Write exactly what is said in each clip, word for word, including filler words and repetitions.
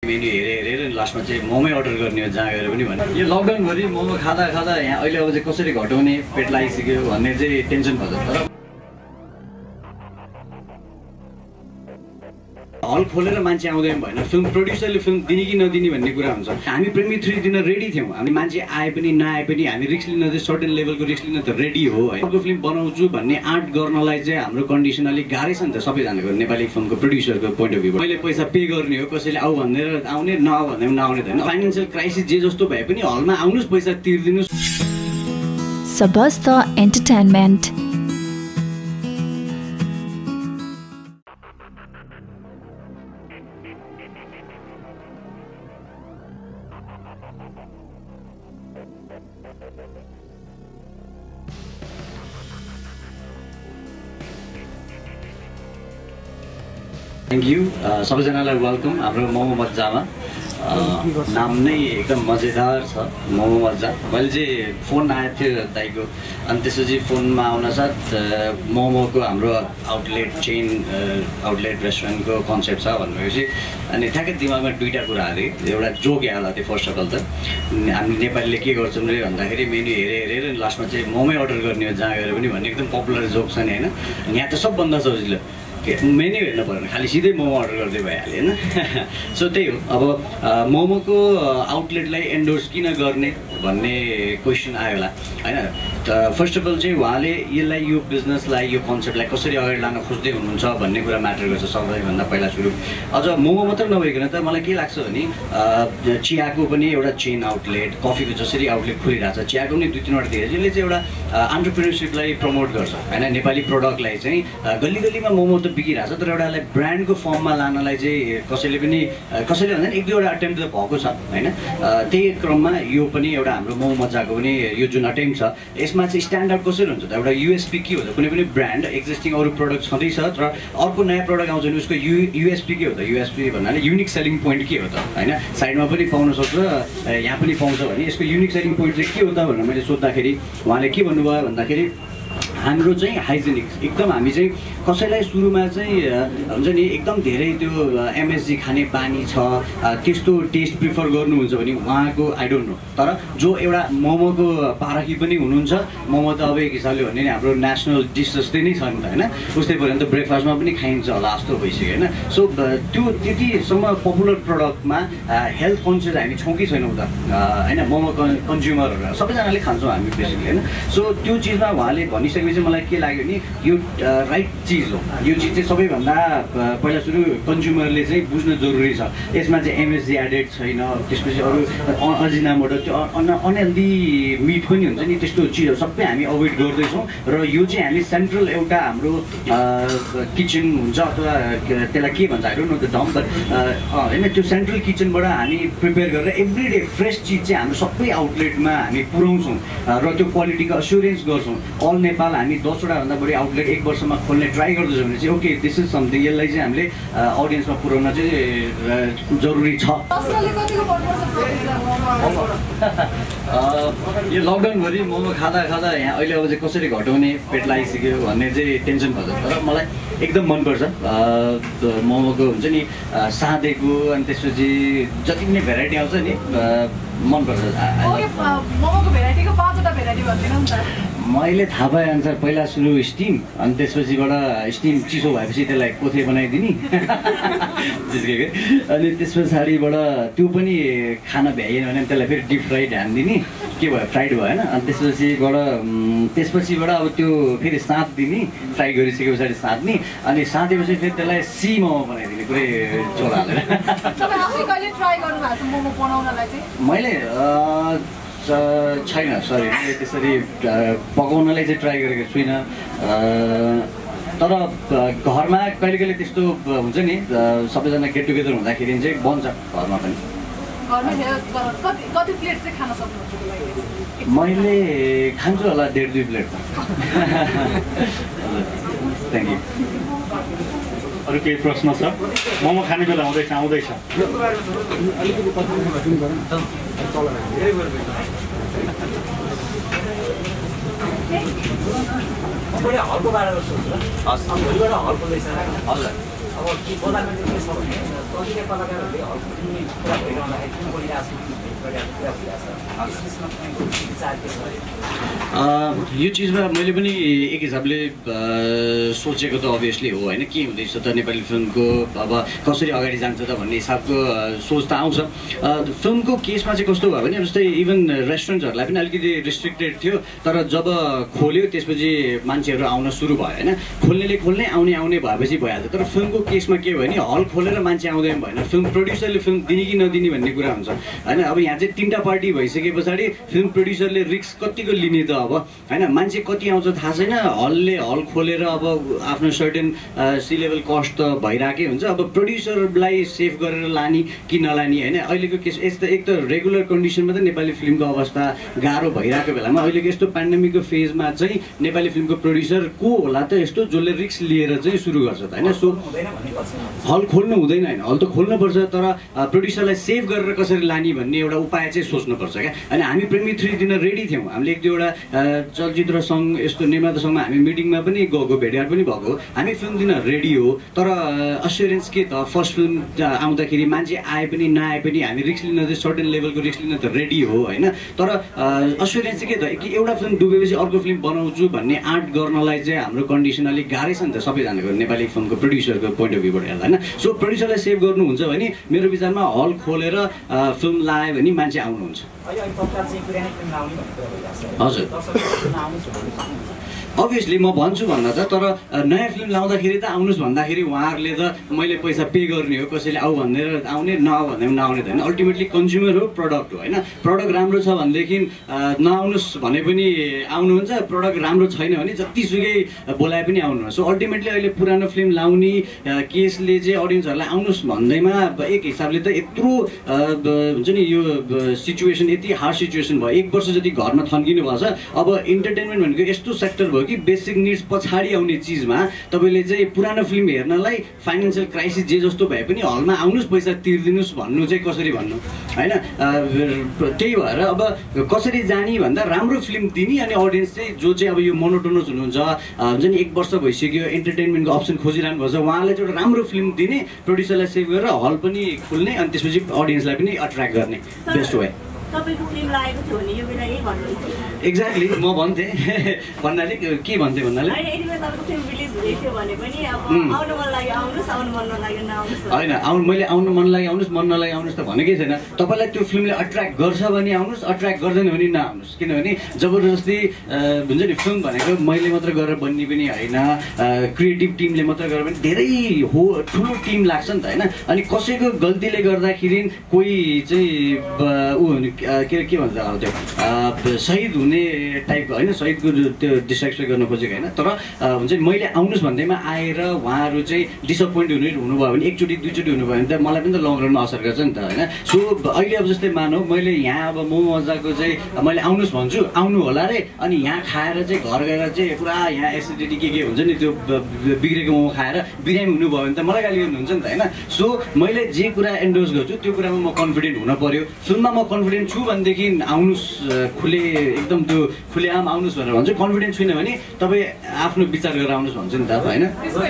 Menu हेरे हेरेर लास्टमा चाहिँ मोमो अर्डर गर्ने हो जहाँ गएर पनि भने यो लकडाउनभरि मोमो खाँदा खाँदा यहाँ अहिले अब चाहिँ कसरी घटाउने पेट लागिसक्यो भन्ने चाहिँ टेन्सन भन्छ। तर हल खोलेर मान्छे आउँदैन भएन, फिल्म प्रोड्युसरले फिल्म दिने कि नदिने भन्ने कुरा हुन्छ। हामी प्रेमी थ्री दिन रेडी थियौँ, हामी मान्छे आए पनि नआए पनि हामी रिस्क लिन चाहिँ सर्टेन लेभलको रिस्क लिन त रेडी हो है। अर्को फिल्म बनाउँछु भन्ने आँट गर्नलाई चाहिँ हाम्रो कन्डिसन अलिक गाह्रै छ नि त सबैजनाको, नेपाली फिल्मको प्रोड्युसरको पोइन्ट अफ भ्यूबाट। मैले पैसा पे गर्ने हो, कसैले आऊ भनेर आउने, नआऊ भन्दा पनि नआउने त होइन। फाइनेन्सियल क्राइसिस जे जस्तो भए पनि हलमा आउनुहोस्, पैसा तिर्दिनुहोस्। Sabasta Entertainment. थ्याङ्क यू सबैजनालाई वेलकम हाम्रो मोमो मज्जामा। नाम नै एकदम मजेदार छ, मोमो मज्जा। मैले चाहिँ फोन आएको थियो दाइको, अनि त्यसपछि फोनमा आउनसाथ मोमोको हाम्रो आउटलेट चेन आउटलेट रेस्टुरेन्टको कन्सेप्ट छ भनेपछि अनि ठ्याक्कै दिमागमा दुईवटा कुरा आयो। एउटा जोक आयो त्यो फर्स्ट अफ अल त हामी नेपालीले के गर्छौँ रे भन्दाखेरि मेन्यु हेरे हेरेर लास्टमा चाहिँ मोमै अर्डर गर्ने हो जहाँ गएर पनि भन्ने एकदम पपुलर जोक छ नि होइन। यहाँ त सबभन्दा सजिलो मेन्यु हेर्नु परेन, खालि सिधै मोमो अर्डर गर्दै भइहाल्यो होइन। सो त्यही हो, अब मोमोको आउटलेटलाई एन्डोर्स किन गर्ने भन्ने क्वेसन आयो होला होइन। फर्स्ट अफ अल चाहिँ उहाँले यसलाई यो बिजनेसलाई यो कन्सेप्टलाई कसरी अगाडि लान खोज्दै हुनुहुन्छ भन्ने कुरा म्याटर गर्छ सबैभन्दा पहिला सुरु। अझ मोमो मात्र नभइकन त मलाई के लाग्छ भने चियाको पनि एउटा चेन आउटलेट, कफीको जसरी आउटलेट खोलिरहेको छ, चियाको पनि दुई तिनवटा धेरै यसले चाहिँ एउटा अन्टरप्रेन्योरसिपलाई प्रमोट गर्छ होइन। नेपाली प्रडक्टलाई चाहिँ गल्ली गल्लीमा मोमो त बिकिरहेको छ, तर एउटा यसलाई ब्रान्डको फर्ममा लानलाई चाहिँ कसैले पनि कसैले भन्दा एक दुईवटा अटेम्प्ट त भएको छ होइन। त्यही क्रममा यो पनि एउटा हाम्रो मोमो मज्जाको पनि यो जुन अटेम्प्ट छ यसमा चाहिँ स्ट्यान्डर्ड कसरी हुन्छ त, एउटा युएसपी के हो त। कुनै पनि ब्रान्ड एक्जिस्टिङ अरू प्रडक्ट छँदैछ तर अर्को नयाँ प्रडक्ट आउँछ भने उसको यु युएसपी के हो त, युएसपी भन्नाले युनिक सेलिङ पोइन्ट के हो त होइन। साइडमा पनि पाउन सक्छ, यहाँ पनि पाउँछ भने यसको युनिक सेलिङ पोइन्ट चाहिँ के हो त भनेर मैले सोद्धाखेरि उहाँले के भन्नुभयो भन्दाखेरि हाम्रो चाहिँ हाइजेनिक एकदम, हामी चाहिँ कसैलाई सुरुमा चाहिँ हुन्छ नि एकदम धेरै त्यो एमएसजी खाने बानी छ त्यस्तो टेस्ट प्रिफर गर्नुहुन्छ भने उहाँको आई डोन्ट नो, तर जो एउटा मोमोको पारखी पनि हुनुहुन्छ, मोमो त अब एक हिसाबले भने नि हाम्रो नेसनल डिस जस्तै नै छ नि त होइन। उस्तै पर्यन्त ब्रेकफास्टमा पनि खाइन्छ होला जस्तो भइसक्यो होइन। सो त्यो त्यतिसम्म पपुलर प्रडक्टमा हेल्थ कन्सियस हामी छौँ कि छैनौँ त होइन। मोमो कन्ज्युमरहरू सबैजनाले खान्छौँ हामी बेसिकली होइन। सो त्यो चिजमा उहाँले भनिसकेपछि मलाई के लाग्यो नि यो राइट चिज हो। यो चिज चाहिँ सबैभन्दा पहिला सुरु कन्ज्युमरले चाहिँ बुझ्न जरुरी छ। यसमा चाहिँ एमएसजी एडेड छैन, त्यसपछि अरू अजिनामोटो त्यो अनहेल्दी मिट पनि हुन्छ नि, त्यस्तो चिजहरू सबै हामी अभोइड गर्दैछौँ। र यो चाहिँ हामी सेन्ट्रल एउटा हाम्रो किचन हुन्छ अथवा त्यसलाई के भन्छ I don't know the term, but होइन त्यो सेन्ट्रल किचनबाट हामी प्रिपेयर गरेर एभ्री डे फ्रेस चिज चाहिँ हाम्रो सबै आउटलेटमा हामी पुऱ्याउँछौँ र त्यो क्वालिटीको अस्योरेन्स गर्छौँ। अल नेपाल हामी दसवटा भन्दा बढी आउटलेट एक वर्षमा खोल्ने ट्राई गर्दैछौँ भने चाहिँ ओके दिस इज समथिङ, यसलाई चाहिँ हामीले अडियन्समा पुर्याउन चाहिँ जरुरी छ। यो लकडाउनभरि मोमो खाँदा खाँदा यहाँ अहिले अब चाहिँ कसरी घटाउने पेट लागिसक्यो भन्ने चाहिँ टेन्सन भन्छ। तर मलाई एकदम मनपर्छ मोमोको हुन्छ नि साँधेको, अनि त्यसपछि जति पनि भेराइटी आउँछ नि मनपर्छ। मैले थाहा पाएँ अनुसार पहिला सुरु स्टिम, अनि त्यसपछिबाट स्टिम चिसो भएपछि त्यसलाई कोथे बनाइदिने जिस्केको, अनि त्यस पछाडिबाट त्यो पनि खान भ्याइएन भने त्यसलाई फेरि डिप फ्राइड हानिदिने, के भयो फ्राइड भयो होइन। अनि त्यसपछिबाट त्यसपछिबाट अब त्यो फेरि साँध दिने, फ्राई गरिसके पछाडि साँध्ने, अनि साँधेपछि फेरि त्यसलाई सी मोमो बनाइदिने पुरै झोल हालेर। मैले छैन सरी, मैले त्यसरी पकाउनलाई चाहिँ ट्राई गरेको छुइनँ, तर घरमा कहिले कहिले त्यस्तो हुन्छ नि सबैजना गेट टुगेदर हुँदाखेरि चाहिँ बन्छ घरमा पनि। मैले खान्छु होला डेढ दुई प्लेट त। Thank you. अरू केही प्रश्न छ? मोमो खाने बेला आउँदैछ आउँदैछ हलको बारेमा सोच्नु ल। हस् भोलिबाट हल खोल्दैछ। हजुर अब के बजारमा चाहिँ के छ भने कतिपय कलाकारहरूले हल किन्ने कुरा भइरहँदाखेरि किन बोलिरहेको यो चिजमा मैले पनि एक हिसाबले सोचेको त अभियसली हो होइन, के हुँदैछ त नेपाली फिल्मको, अब कसरी अगाडि जान्छ त भन्ने हिसाबको सोच त आउँछ। फिल्मको केसमा चाहिँ कस्तो भयो भने जस्तै इभन रेस्टुरेन्ट्सहरूलाई पनि अलिकति रिस्ट्रिक्टेड थियो, तर जब खोल्यो त्यसपछि मान्छेहरू आउन सुरु भयो होइन, खोल्नेले खोल्ने आउने आउने भएपछि भइहाल्छ। तर फिल्मको केसमा के भयो भने हल खोलेर मान्छे आउँदैन भएन, फिल्म प्रड्युसरले फिल्म दिने कि नदिने भन्ने कुरा हुन्छ होइन। अब यहाँ चाहिँ तिनवटा पार्टी भइसके पछाडि फिल्म प्रड्युसरले रिस्क कतिको लिने त अब होइन, मान्छे कति आउँछ थाहा छैन, हलले हल खोलेर अब आफ्नो सर्टेन सी लेभल कस्ट त भइरहेकै हुन्छ। अब प्रड्युसरलाई सेभ गरेर लाने कि नलाने होइन, अहिलेको केस यस्तो एक त रेगुलर कन्डिसनमा त नेपाली फिल्मको अवस्था गाह्रो भइरहेको बेलामा अहिलेको यस्तो पेन्डेमिकको फेजमा चाहिँ नेपाली फिल्मको प्रड्युसर को होला त यस्तो जसले रिस्क लिएर चाहिँ सुरु गर्छ त होइन। सो हल खोल्नु हुँदैन होइन, हल त खोल्नुपर्छ, तर प्रड्युसरलाई सेभ गरेर कसरी लाने भन्ने एउटा उपाय चाहिँ सोच्नुपर्छ क्या। अनि हामी प्रेमी थ्री दिन रेडी थियौँ, हामीले एक दुईवटा चलचित्र सङ्घ यस्तो निर्माता सङ्घमा हामी मिटिङमा पनि गएको, भेटघाट पनि भएको, हामी फिल्म दिन रेडी हो, तर अस्योरेन्स के त फर्स्ट फिल्म आउँदाखेरि मान्छे आए पनि नआए पनि हामी रिस्क लिन चाहिँ सर्टेन लेभलको रिस्क लिन त रेडी हो होइन। तर अस्योरेन्स चाहिँ के त कि एउटा फिल्म डुबेपछि अर्को फिल्म बनाउँछु भन्ने आँट गर्नलाई चाहिँ हाम्रो कन्डिसन अलिक गाह्रै छ नि त सबैजनाको, नेपाली फिल्मको प्रड्युसरको पोइन्ट अफ भ्यूबाट हेर्दा होइन। सो प्रड्युसरलाई सेभ गर्नुहुन्छ भने मेरो विचारमा हल खोलेर फिल्म लायो भने मान्छे आउनुहुन्छ। हजुर अभियसली म भन्छु भन्दा त, तर नयाँ फिल्म लाउँदाखेरि त आउनुहोस् भन्दाखेरि उहाँहरूले त मैले पैसा पे गर्ने हो, कसैले आऊ भनेर आउने नआऊ भन्दा पनि नआउने त होइन। अल्टिमेटली कन्ज्युमर हो, प्रडक्ट हो होइन। प्रडक्ट राम्रो छ भनेदेखि नआउनुहोस् भने पनि आउनुहुन्छ, प्रडक्ट राम्रो छैन भने जतिसुकै बोलाए पनि आउनुहुन्छ। सो अल्टिमेटली अहिले पुरानो फिल्म लाउने केसले चाहिँ अडियन्सहरूलाई आउनुहोस् भन्दैमा एक हिसाबले त यत्रो हुन्छ नि यो सिचुएसन यति हार्ड सिचुएसन भयो, एक वर्ष जति घरमा थन्किनु भएको छ। अब इन्टरटेनमेन्ट भनेको यस्तो सेक्टर भयो कि बेसिक निड्स पछाडि आउने चिजमा तपाईँले चाहिँ पुरानो फिल्म हेर्नलाई फाइनेन्सियल क्राइसिस जे जस्तो भए पनि हलमा आउनुहोस् पैसा तिर्दिनुहोस् भन्नु चाहिँ कसरी भन्नु होइन। त्यही भएर अब कसरी जाने भन्दा राम्रो फिल्म दिने, अनि अडियन्स चाहिँ जो चाहिँ अब यो मोनोटोनस हुनुहुन्छ हुन्छ नि एक वर्ष भइसक्यो इन्टरटेनमेन्टको अप्सन खोजिरहनु भएको छ, उहाँलाई चाहिँ एउटा राम्रो फिल्म दिने, प्रड्युसरलाई सेभ गरेर हल पनि खुल्ने, अनि त्यसपछि अडियन्सलाई पनि अट्र्याक्ट गर्ने बेस्ट वे। एक्ज्याक्टली म भन्थेँ भन्नाले के भन्थेँ भन्नाले होइन, आउनु मैले आउनु मन लाग्यो आउनुहोस्, मन नलाग्यो आउनुहोस् त भनेकै छैन। तपाईँलाई त्यो फिल्मले अट्र्याक्ट गर्छ भने आउनुहोस्, अट्र्याक्ट गर्दैन भने नआउनुहोस्, किनभने जबरजस्ती हुन्छ नि फिल्म भनेको मैले मात्र गरेर बन्ने पनि होइन, क्रिएटिभ टिमले मात्र गरेर पनि धेरै हो ठुलो टिम लाग्छ नि त होइन। अनि कसैको गल्तीले गर्दाखेरि कोही चाहिँ ऊ के के भन्छ अब त्यो शहीद हुने टाइपको होइन, शहीदको त्यो डिस्ट्रेक्सन गर्न खोजेको होइन। तर हुन्छ नि मैले आउनुहोस् भन्दैमा आएर उहाँहरू चाहिँ डिसपोइन्ट हुने हुनुभयो भने एकचोटि दुईचोटि हुनुभयो भने त मलाई पनि त लङ रनमा असर गर्छ नि त होइन। सो अहिले अब जस्तै मानौ मैले यहाँ अब मोमो मजाको चाहिँ मैले आउनुहोस् भन्छु, आउनु होला रे, अनि यहाँ खाएर चाहिँ घर गएर चाहिँ पुरा यहाँ एसिडिटी के के हुन्छ नि त्यो बिग्रेको मोमो खाएर बिरामी हुनुभयो भने त मलाई गाली गर्नुहुन्छ नि त होइन। सो मैले जे कुरा एन्डोर्स गर्छु त्यो कुरामा म कन्फिडेन्ट हुन पर्यो। फिल्ममा म कन्फिडेन्ट छु भनेदेखि आउनुहोस्, खुले एकदम त्यो खुलेआम आउनुहोस् भनेर भन्छु। कन्फिडेन्ट छुइनँ भने तपाईँ आफ्नो विचार गरेर आउनुहोस् भन्छु नि त होइन।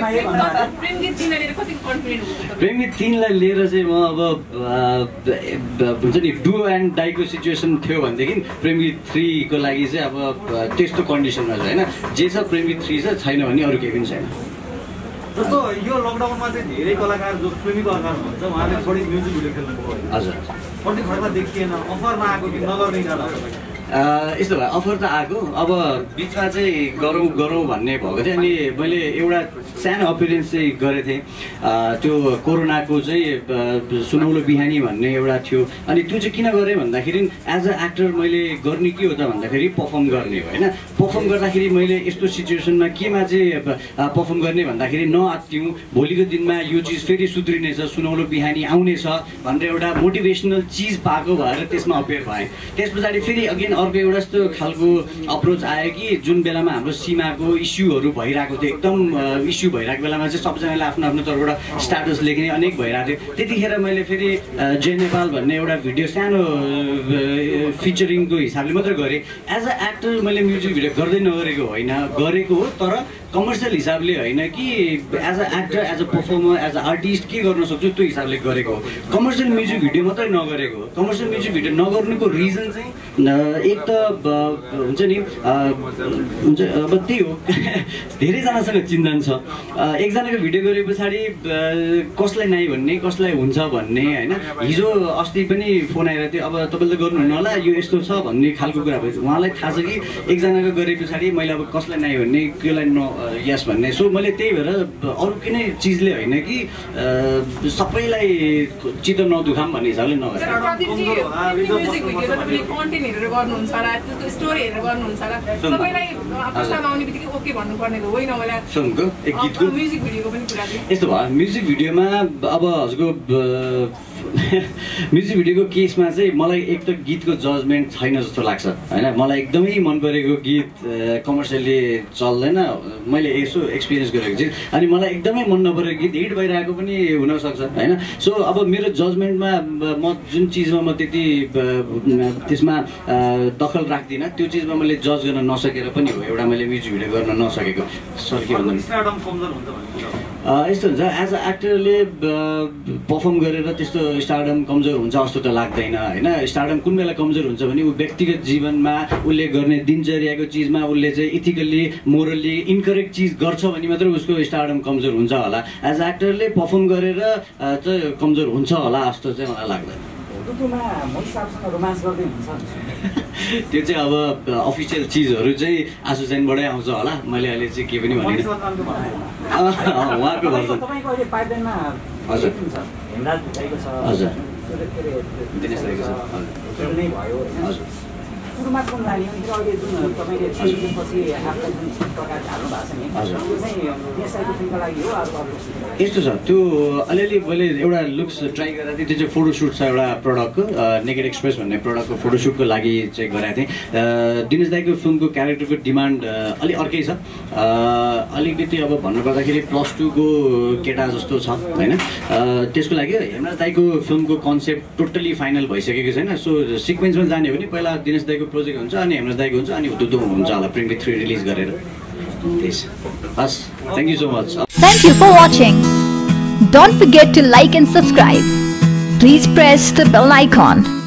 प्रेमी तिनलाई लिएर चाहिँ म अब हुन्छ नि डु एन्ड डाईको सिचुएसन थियो भनेदेखि प्रेमी थ्रीको लागि चाहिँ अब त्यस्तो कन्डिसनमा छ होइन। जे छ प्रेमी थ्री छ, छैन भने अरू केही पनि छैन। जस्तो यो लकडाउनमा चाहिँ धेरै कलाकार जो प्रेमी कलाकार हुनुहुन्छ उहाँले बढी म्युजिक भिडियो खेल्नुभयो। हजुर कति खर्च देखिएन, अफर नआएको कि नगर्ने इच्छा यस्तो भयो, अफर त आएको, अब बिचमा चाहिँ गरौँ गरौँ भन्ने भएको थियो। अनि मैले एउटा सानो अपियरेन्स चाहिँ गरेको थिएँ, त्यो कोरोनाको चाहिँ सुनौलो बिहानी भन्ने एउटा थियो। अनि त्यो चाहिँ किन गरेँ भन्दाखेरि एज अ एक्टर मैले गर्ने के हो त भन्दाखेरि पर्फर्म गर्ने हो होइन। पर्फर्म गर्दाखेरि मैले यस्तो सिचुएसनमा केमा चाहिँ पर्फर्म गर्ने भन्दाखेरि नआत्तिउँ, भोलिको दिनमा यो चिज फेरि सुध्रिनेछ, सुनौलो बिहानी आउनेछ भनेर एउटा मोटिभेसनल चिज पाएको भएर त्यसमा अपियर भएँ। त्यस पछाडि फेरि अगेन अर्को एउटा यस्तो खालको अप्रोच आयो कि जुन बेलामा हाम्रो सीमाको इस्युहरू भइरहेको थियो, एकदम इस्यु भइरहेको बेलामा चाहिँ सबजनाले आफ्नो आफ्नो तर्फबाट स्ट्याटस लेख्ने अनेक भइरहेको थियो। त्यतिखेर मैले फेरि जय नेपाल भन्ने एउटा भिडियो सानो फिचरिङको हिसाबले मात्र गरेँ। एज अ एक्टर मैले म्युजिक भिडियो गर्दै नगरेको होइन, गरेको हो, तर कमर्सियल हिसाबले होइन कि as a actor as a performer as a artist के गर्न सक्छु त्यो हिसाबले गरेको हो। कमर्सियल म्युजिक भिडियो मात्रै नगरेको हो। कमर्सियल म्युजिक भिडियो नगर्नुको रिजन चाहिँ एक त हुन्छ नि हुन्छ अब त्यही हो धेरैजनासँग चिन्तन छ। एकजनाको भिडियो गरे पछाडि कसलाई नाइ भन्ने कसलाई हुन्छ भन्ने होइन। हिजो अस्ति पनि फोन आएर थियो अब तपाईँले त गर्नुहुन्न होला यो यस्तो छ भन्ने खालको कुरा भयो। उहाँलाई थाहा छ कि एकजनाको गरे पछाडि मैले अब कसलाई नाइ भन्ने कसलाई न यस भन्ने। सो मैले त्यही भएर अरू कुनै चिजले होइन कि सबैलाई चित्त नदुखाम भन्ने हिसाबले नगरेँ। यस्तो भयो म्युजिक भिडियोमा अब हजुरको म्युजिक भिडियोको केसमा चाहिँ मलाई एक त गीतको जजमेन्ट छैन जस्तो लाग्छ होइन। मलाई एकदमै मन परेको गीत कमर्सियली चल्दैन मैले यसो एक्सपिरियन्स गरेको छु। अनि मलाई एकदमै मन नपरेको गीत हिट भइरहेको पनि हुनसक्छ होइन। सो अब मेरो जजमेन्टमा म जुन चिजमा म त्यति त्यसमा दखल राख्दिनँ त्यो चिजमा मैले जज गर्न नसकेर पनि हो एउटा मैले म्युजिक भिडियो गर्न नसकेको। सर के भन्नु यस्तो हुन्छ एज अ एक्टरले पर्फर्म गरेर त्यस्तो स्टारडम कमजोर हुन्छ जस्तो त लाग्दैन होइन। स्टारडम कुन बेला कमजोर हुन्छ भने ऊ व्यक्तिगत जीवनमा उसले गर्ने दिनचर्याको चिजमा उसले चाहिँ इथिकल्ली मोरल्ली इनकरेक्ट चिज गर्छ भने मात्रै उसको स्टारडम कमजोर हुन्छ होला। एज अ एक्टरले पर्फर्म गरेर चाहिँ कमजोर हुन्छ होला जस्तो चाहिँ मलाई लाग्दैन। त्यो चाहिँ अब अफिसियल चिजहरू चाहिँ आशु सेनबाटै आउँछ होला। मैले अहिले चाहिँ के पनि भनेन उहाँको भन्छ। हजुर हजुर दिनेश राईको छ हजुर सुरुमा कुन लाग्यो अनि अहिले जुन तपाईँले पछि आफ्नो जुन प्रकार हाल्नु भएको छ नि त्यो चाहिँ यसैको फिल्मको लागि हो अरू यस्तो छ त्यो अलिअलि मैले एउटा लुक्स ट्राई गरेको थिएँ। त्यो चाहिँ फोटोसुट छ एउटा प्रडक्टको नेकेड एक्सप्रेस भन्ने प्रडक्टको फोटोसुटको लागि चाहिँ गरेको थिएँ। दिनेश दाईको फिल्मको क्यारेक्टरको डिमान्ड अलि अर्कै छ। अलिकति अब भन्नुपर्दाखेरि प्लस टूको केटा जस्तो छ होइन। त्यसको लागि हेमराज दाईको फिल्मको कन्सेप्ट टोटल्ली फाइनल भइसकेको छैन। सो सिक्वेन्समा जाने हो भने पहिला दिनेश दाईको प्रोजेक्ट हुन्छ अनि हेमराज दाईको हुन्छ अनि हुदुदु हुन्छ होला प्रिन्ट थ्री रिलिज गरेर। हस् thank you so much. Thank you for watching. Don't forget to like and subscribe. Please press the bell icon.